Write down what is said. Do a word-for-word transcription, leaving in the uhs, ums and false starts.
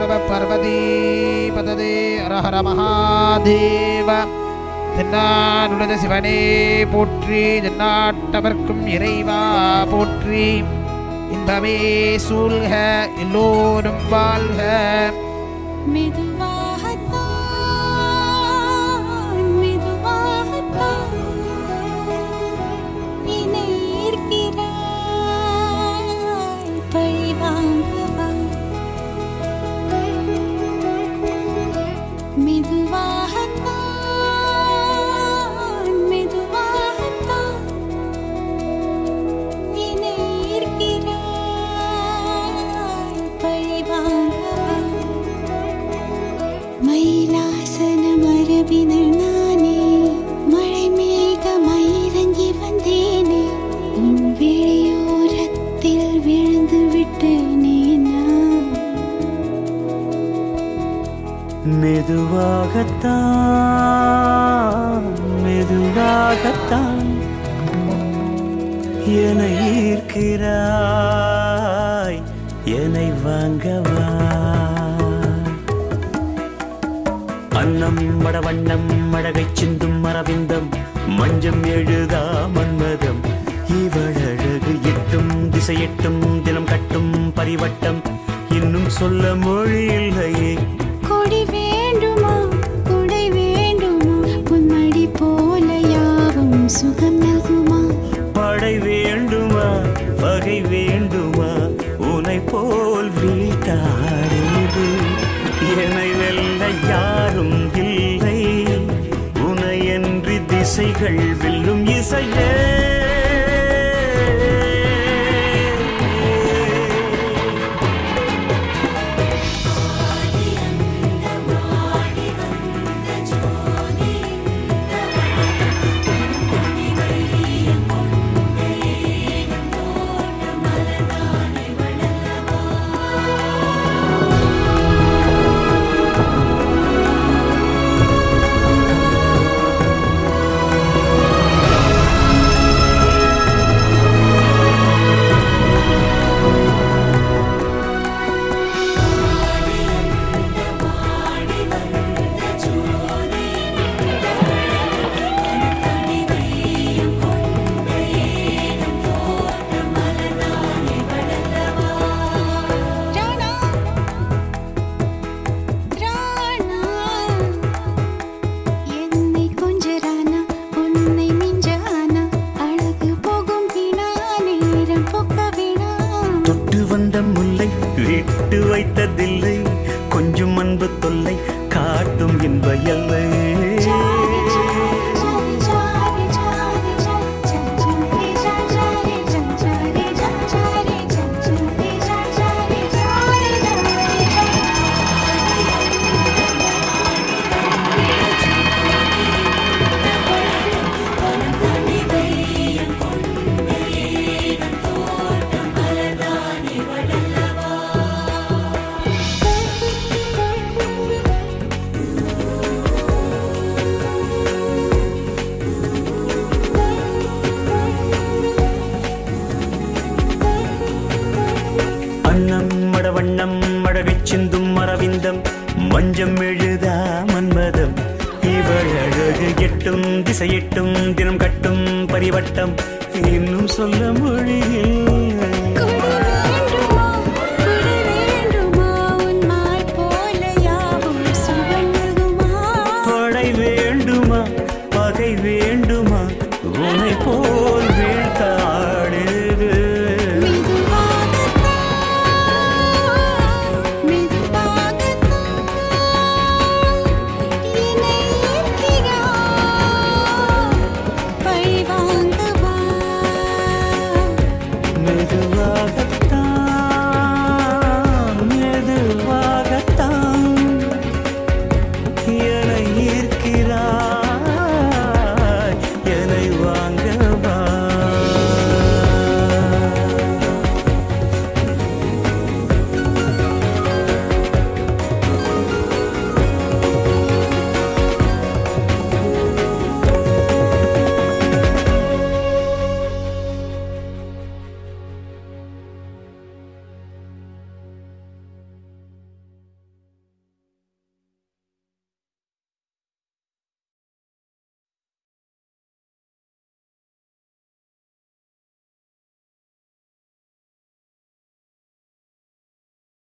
நம பார்வதி பததே ஹர மகாதேவ. தென்னாடுடைய சிவனே போற்றி, தென்னாட்டவர்க்கும் இறைவா போற்றி. இன்பமே சூழ்க, எல்லோரும் வாழ்க. மெதுவாகத்தான் மெதுவாகத்தான் என்னை ஈர்க்கிறாய், என்னை வாங்கவா. அன்னம் மடவண்ணம் அழகை சிந்தும் மரவிந்தம் மஞ்சம் எழுதா மன்மதம். இவழகு எட்டும் திசையெட்டும் தினம் கட்டும் பரிவட்டம் இன்னும் சொல்ல மொழி இல்லையே. கொடி வேண்டுமா கொடை வேண்டுமா பொன்மடி போல யாவும் சுகம் நல்குமா. படை வேண்டுமா வகை வேண்டுமா உனை போல் வீட்டாடுது. என்னை வெல்ல யாரும் இல்லை, உனையன்றி திசைகள் வெல்லும் இசையே. வைத்ததில்லை கொஞ்சம் அன்பு தொல்லை காட்டும் இன்ப எல்லை. சிந்தும் மரவிந்தம் மஞ்சம் எழுதா மன்மதம். இவள் அழகு எட்டும் திசையெட்டும் தினம் கட்டும் பரிவட்டம் இன்னும் சொல்ல மொழியில்